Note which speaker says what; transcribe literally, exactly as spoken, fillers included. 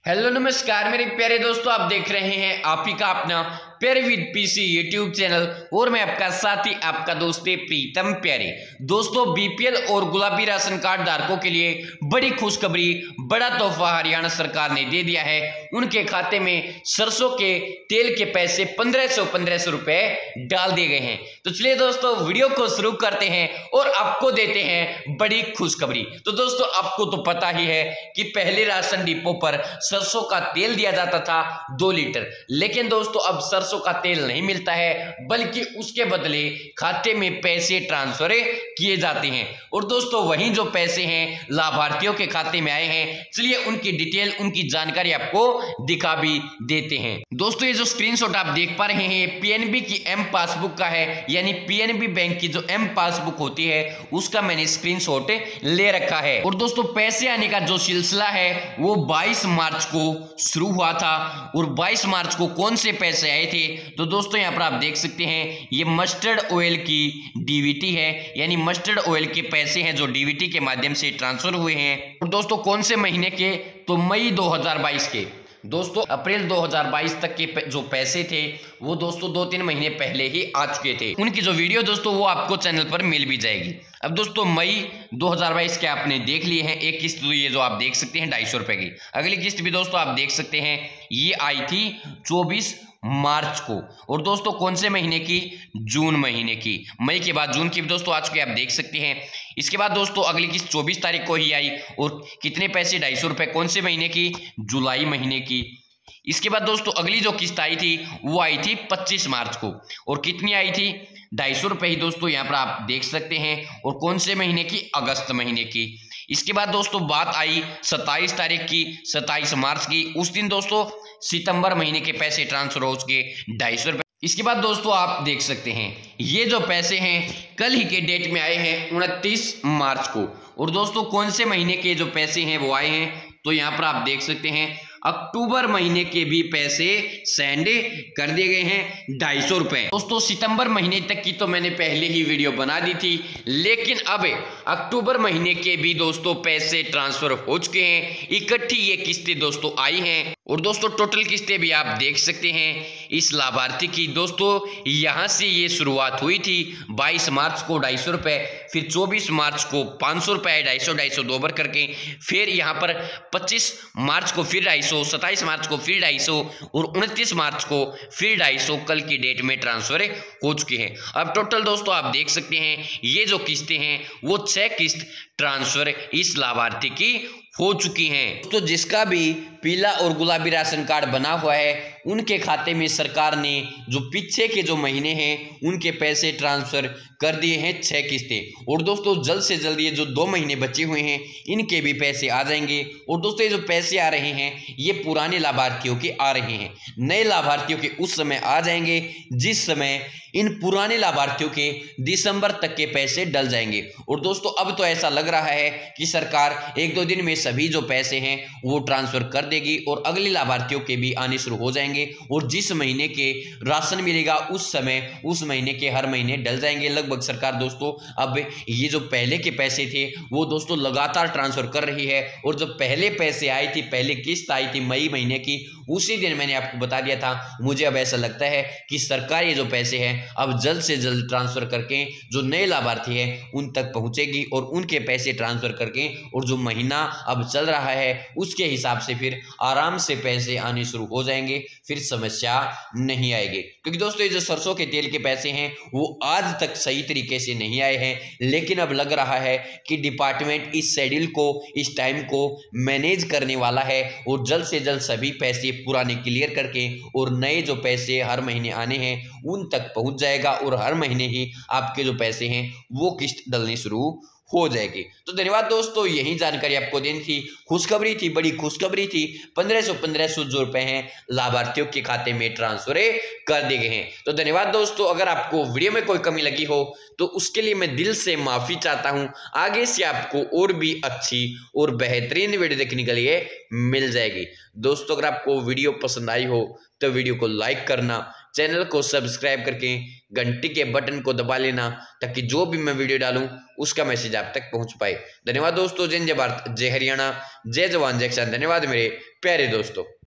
Speaker 1: Hello नमस्कार मेरे प्यारे दोस्तों, आप देख रहे हैं आप ही का अपना प्यारे विद पीसी यूट्यूब चैनल और मैं आपका साथी आपका दोस्त प्रीतम प्यारे। दोस्तों, बीपीएल और गुलाबी राशन कार्ड धारकों के लिए बड़ी खुशखबरी, बड़ा तोहफा हरियाणा सरकार ने दे दिया है। उनके खाते में सरसों के तेल के पैसे पंद्रह सौ पंद्रह सौ रुपए डाल दिए गए हैं। तो चलिए दोस्तों, वीडियो को शुरू करते हैं और आपको देते हैं बड़ी खुशखबरी। तो दोस्तों, आपको तो पता ही है कि पहले राशन डिपो पर सरसों का तेल दिया जाता था दो लीटर, लेकिन दोस्तों अब सरसों का तेल नहीं मिलता है, बल्कि उसके बदले खाते में पैसे ट्रांसफर किए जाते हैं। और दोस्तों, वहीं जो पैसे हैं लाभार्थियों के खाते में आए हैं, चलिए उनकी डिटेल, उनकी जानकारी आपको दिखा भी देते हैं। दोस्तों, ये जो स्क्रीनशॉट आप देख पा रहे हैं पीएनबी की एम पासबुक का है, यानी पीएनबी बैंक की जो एम पासबुक होती है उसका मैंने स्क्रीनशॉट ले रखा है। और दोस्तों, पैसे आने का जो सिलसिला है वो बाईस मार्च को शुरू हुआ था। और बाईस मार्च को कौन से पैसे आए थे, तो दोस्तों यहाँ पर आप देख सकते हैं ये मस्टर्ड ऑयल की डीवीटी है, यानी मस्टर्ड ऑयल के पैसे हैं जो डीवीटी के माध्यम से ट्रांसफर हुए हैं। और दोस्तों, कौन से महीने के, तो मई दो हज़ार बाईस के। दोस्तों, अप्रैल दो हज़ार बाईस तक के जो पैसे थे वो दोस्तों दो तीन महीने पहले ही आ चुके थे। उनकी जो वीडियो दोस्तों वो आपको चैनल पर मिल भी जाएगी। अब दोस्तों, मई दो हज़ार बाईस के आपने देख लिए हैं। एक किस्त तो ये जो आप देख सकते हैं ढाई सौ रुपए की। अगली किस्त भी दोस्तों आप देख सकते हैं, ये आई थी चौबीस मार्च को। और दोस्तों, कौन से महीने की, जून महीने की। मई के बाद जून की भी दोस्तों आ चुके आप देख सकते हैं। इसके बाद दोस्तों अगली किस्त चौबीस तारीख को ही आई, और कितने पैसे, ढाई सौ रुपए। कौन से महीने की, जुलाई महीने की। इसके बाद दोस्तों अगली जो किस्त आई थी वो आई थी पच्चीस मार्च को, और कितनी आई थी, ढाई सौ रुपए ही दोस्तों यहाँ पर आप देख सकते हैं। और कौन से महीने की, अगस्त महीने की। इसके बाद दोस्तों बात आई सत्ताईस तारीख की, सत्ताईस मार्च की। उस दिन दोस्तों सितंबर महीने के पैसे ट्रांसफर हो चुके ढाई सौ रुपए। इसके बाद दोस्तों आप देख सकते हैं ये जो पैसे हैं कल ही के डेट में आए हैं उनतीस मार्च को। और दोस्तों, कौन से महीने के जो पैसे हैं वो आए हैं, तो यहाँ पर आप देख सकते हैं अक्टूबर महीने के भी पैसे सेंड कर दिए गए हैं ढाई सौ रुपए। दोस्तों, सितंबर महीने तक की तो मैंने पहले ही वीडियो बना दी थी, लेकिन अब अक्टूबर महीने के भी दोस्तों पैसे ट्रांसफर हो चुके हैं। इकट्ठी ये किस्तें दोस्तों आई हैं। और दोस्तों, टोटल किस्तें भी आप देख सकते हैं इस लाभार्थी की। दोस्तों, यहां से ये शुरुआत हुई थी बाईस मार्च को ढाई सौ रुपए, फिर चौबीस मार्च को पाँच सौ रुपए, ढाई सौ ढाई सौ दो बार करके, फिर यहाँ पर पच्चीस मार्च को फिर ढाई सौ, सत्ताईस मार्च को फिर ढाई सौ, और उनतीस मार्च को फिर ढाई सौ कल की डेट में ट्रांसफर हो चुके हैं। अब टोटल दोस्तों आप देख सकते हैं ये जो किस्तें हैं वो छह किस्त ट्रांसफर इस लाभार्थी की हो चुकी हैं। तो जिसका भी पीला और गुलाबी राशन कार्ड बना हुआ है उनके खाते में सरकार ने जो पीछे के जो महीने हैं उनके पैसे ट्रांसफर कर दिए हैं छह किस्तें। और दोस्तों, जल्द से जल्द ये जो दो महीने बचे हुए हैं इनके भी पैसे आ जाएंगे। और दोस्तों, ये जो पैसे आ रहे हैं ये पुराने लाभार्थियों के आ रहे हैं, नए लाभार्थियों के उस समय आ जाएंगे जिस समय इन पुराने लाभार्थियों के दिसंबर तक के पैसे डल जाएंगे। और दोस्तों, अब तो ऐसा लग रहा है कि सरकार एक दो दिन में सभी जो पैसे हैं वो ट्रांसफर कर देगी और अगले लाभार्थियों के भी आने शुरू हो जाएंगे। और जिस महीने के राशन मिलेगा उस समय उस महीने के हर महीने डल जाएंगे। लगभग सरकार दोस्तों अब ये जो पहले के पैसे थे वो दोस्तों लगातार ट्रांसफर कर रही है। और जब पहले पैसे आई थी, पहले किस्त आई थी मई महीने की, उसी दिन मैंने आपको बता दिया था मुझे अब ऐसा लगता है कि सरकार ये जो पैसे हैं अब जल्द से जल्द ट्रांसफर करके जो नए लाभार्थी हैं उन तक पहुंचेगी, और उनके पैसे ट्रांसफर करके और जो महीना अब चल रहा है उसके हिसाब से फिर आराम से पैसे आने शुरू हो जाएंगे, फिर समस्या नहीं आएगी। क्योंकि दोस्तों, ये जो सरसों के तेल के पैसे हैं वो आज तक सही तरीके से नहीं आए हैं, लेकिन अब लग रहा है कि डिपार्टमेंट इस शेड्यूल को, इस टाइम को मैनेज करने वाला है और जल्द से जल्द सभी पैसे पुराने क्लियर करके और नए जो पैसे हर महीने आने हैं उन तक पहुंच जाएगा, और हर महीने ही आपके जो पैसे हैं वो किस्त डलनी शुरू हो जाएगी। तो धन्यवाद दोस्तों, यही जानकारी आपको देनी थी। खुशखबरी थी, बड़ी खुशखबरी थी। पंद्रह सौ पंद्रह सौ जो रुपए हैं लाभार्थियों के खाते में ट्रांसफर कर दिए गए हैं। तो धन्यवाद दोस्तों, अगर आपको वीडियो में कोई कमी लगी हो तो उसके लिए मैं दिल से माफी चाहता हूं। आगे से आपको और भी अच्छी और बेहतरीन वीडियो देखने के लिए मिल जाएगी। दोस्तों, अगर आपको वीडियो पसंद आई हो तो वीडियो को लाइक करना, चैनल को सब्सक्राइब करके घंटी के बटन को दबा लेना, ताकि जो भी मैं वीडियो डालूं उसका मैसेज आप तक पहुंच पाए। धन्यवाद दोस्तों। जय जय भारत, जय हरियाणा, जय जवान जय किसान। धन्यवाद मेरे प्यारे दोस्तों।